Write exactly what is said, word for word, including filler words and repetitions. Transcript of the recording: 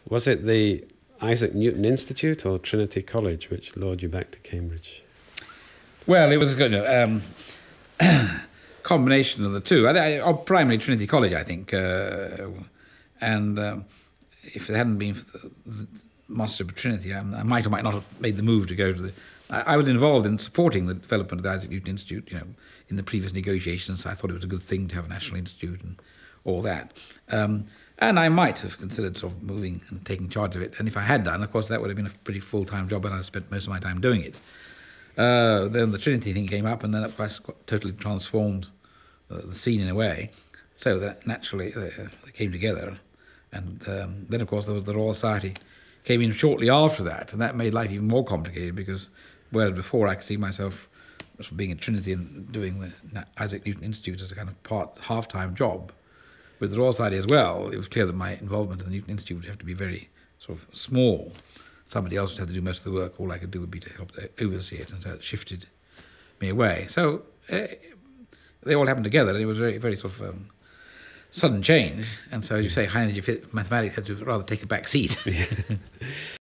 Was it the Isaac Newton Institute or Trinity College which lured you back to Cambridge? Well, it was a good um, combination of the two. I, I, primarily Trinity College, I think. Uh, and um, if it hadn't been for the, the Mastership of Trinity, I, I might or might not have made the move to go to the... I, I was involved in supporting the development of the Isaac Newton Institute, you know, in the previous negotiations. So I thought it was a good thing to have a national institute and all that. Um, and I might have considered sort of moving and taking charge of it. And if I had done, of course, that would have been a pretty full-time job, and I'd spent most of my time doing it. Uh, then the Trinity thing came up, and then of course totally transformed uh, the scene in a way. So that naturally uh, they came together, and um, then of course there was the Royal Society came in shortly after that, and that made life even more complicated, because whereas before I could see myself being at Trinity and doing the Isaac Newton Institute as a kind of part half-time job, with the Royal Society as well, it was clear that my involvement in the Newton Institute would have to be very sort of small. Somebody else would have to do most of the work. All I could do would be to help oversee it, and so it shifted me away. So uh, they all happened together, and it was very, very sort of um, sudden change. And so, as you say, high energy mathematics had to rather take a back seat.